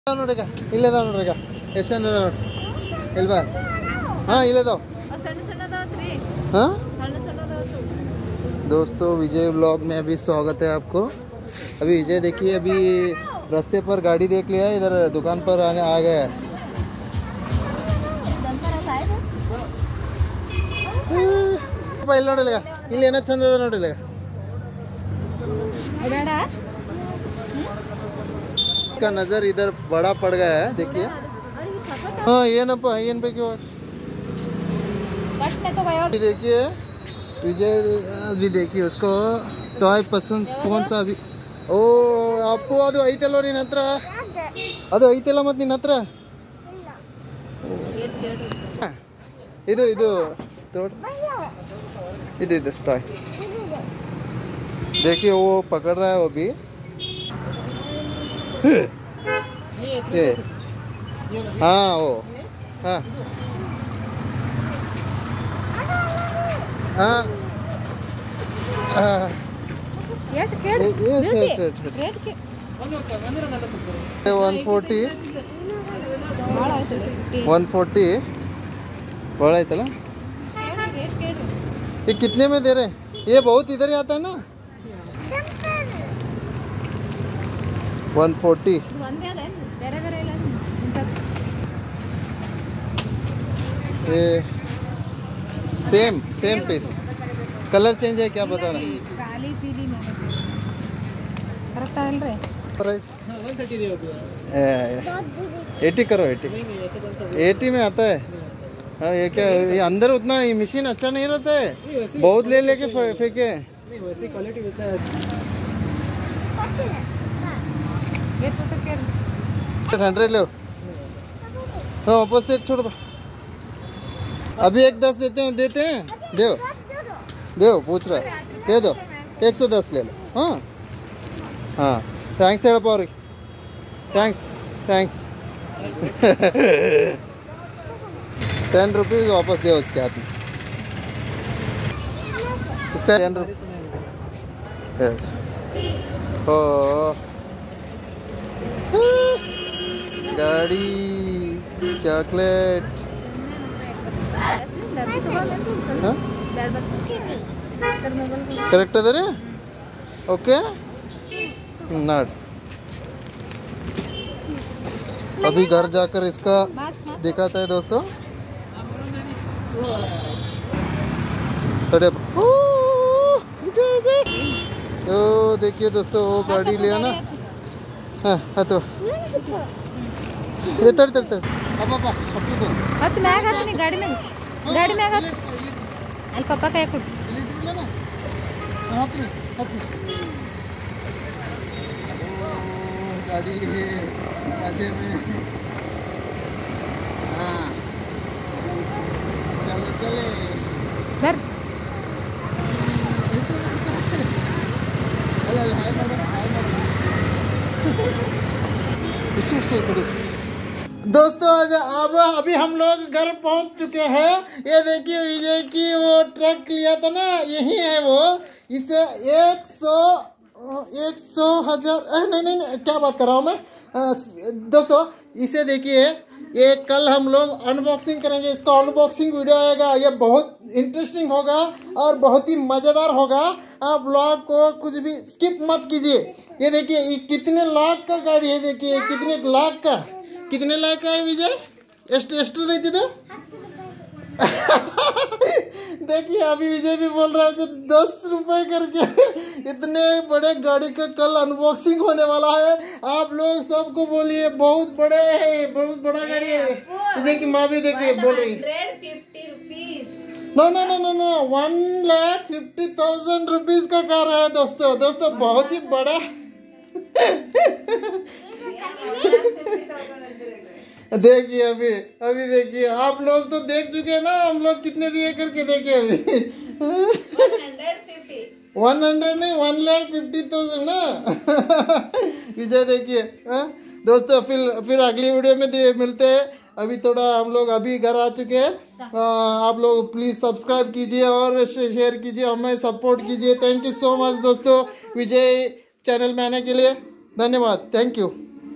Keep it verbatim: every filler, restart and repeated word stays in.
ನೋಡ್ರಿಗ ಇಲ್ಲದ ನೋಡ್ರಿಗ ಎಷ್ಟು ಚಂದ ಅದ ನೋಡಿ ಇಲ್ಲಿ ಬಾ हाँ ಇಲ್ಲದ हाँ दोस्तों विजय ब्लॉग में अभी स्वागत है आपको। अभी विजय देखिए अभी रास्ते पर गाड़ी देख लिया, इधर दुकान पर आने आ गया है। ನೋಡಿಲ್ಲ ಇಲ್ಲಿ ಏನೋ ಚಂದ ಅದ ನೋಡಿಲ್ಲ का नजर इधर बड़ा पड़ गया है देखिए। हाँ ये ना ये पे देखिए विजय अभी देखिए उसको टॉय पसंद कौन सा अभी ओ आपको ಅದು ಐತಲ್ಲ ನಿನ್ನ ಹತ್ರ ಅದು ಐತಲ್ಲ ಮತ್ತೆ ನಿನ್ನ ಹತ್ರ ಇದು ಇದು ಇದು ಇದು टॉय देखिए वो पकड़ रहा है वो भी ये हाँ वो हाँ हाँ वन फोर्टी वन फोर्टी बड़ा है तला ये कितने में दे रहे हैं? ये बहुत इधर ही आता है ना वन फोर्टी ये same same piece colour change है क्या बता रहा काली पीली प्राइस एटी करो एटी एटी में आता है। हाँ ये क्या ये अंदर उतना ये मशीन अच्छा नहीं रहता है, बहुत ले लेके फेंके हंड्रेड लो। हाँ वापस से छोड़ अभी एक दस देते हैं देते हैं दो दो पूछ रहा है दे दो एक सौ दस ले लो। हाँ हाँ थैंक्स हेड़ पौरी थैंक्स थैंक्स टेन रुपीज़ वापस दे उसके हाथ में इसका टेन रुपये ओ गाड़ी चॉकलेट करेक्ट अदर ओके नट अभी घर जाकर इसका दिखाता है दोस्तों। तो देखिए दोस्तों वो गाड़ी लिया ना हाँ हाँ तो ये तड़ तड़ तड़ अब पापा अपनी तो मत मैं आगा नहीं गाड़ी में गाड़ी में आगा अल पापा का एक ना हाथ में हाथ में गाड़ी है ऐसे में हाँ चलो चले घर अरे हाय मैडम हाय मैडम दोस्तों अब अभी हम लोग घर पहुंच चुके हैं। ये देखिए विजय की वो ट्रक लिया था ना यही है वो, इसे एक सौ एक सौ हजार नहीं नहीं क्या बात कर रहा हूँ मैं दोस्तों। इसे देखिए ये कल हम लोग अनबॉक्सिंग करेंगे, इसका अनबॉक्सिंग वीडियो आएगा। ये बहुत इंटरेस्टिंग होगा और बहुत ही मज़ेदार होगा। आप ब्लॉग को कुछ भी स्किप मत कीजिए। ये देखिए ये कितने लाख का गाड़ी है, देखिए कितने लाख का कितने लाख का है विजय ಎಷ್ಟು ಎಷ್ಟು देती तो देखिए अभी विजय भी बोल रहा है कि दस रुपए करके इतने बड़े गाड़ी का कल अनबॉक्सिंग होने वाला है। आप लोग सबको बोलिए बहुत बड़े है, बहुत बड़ा गाड़ी है। विजय की माँ भी देखिए बोल रही no no no no no one lakh fifty thousand rupees का कार है दोस्तों। दोस्तों बहुत ही बड़ा देखिए अभी अभी देखिए आप लोग तो देख चुके हैं ना हम लोग कितने दिए करके देखिए अभी वन हंड्रेड नहीं वन लाख फिफ्टी थाउजेंड ना विजय देखिए दोस्तों फिर फिर अगली वीडियो में मिलते हैं। अभी थोड़ा हम लोग अभी घर आ चुके हैं। आप लोग प्लीज़ सब्सक्राइब कीजिए और शेयर कीजिए, हमें सपोर्ट कीजिए। थैंक यू सो मच दोस्तों विजय चैनल में आने के लिए धन्यवाद। Thank you.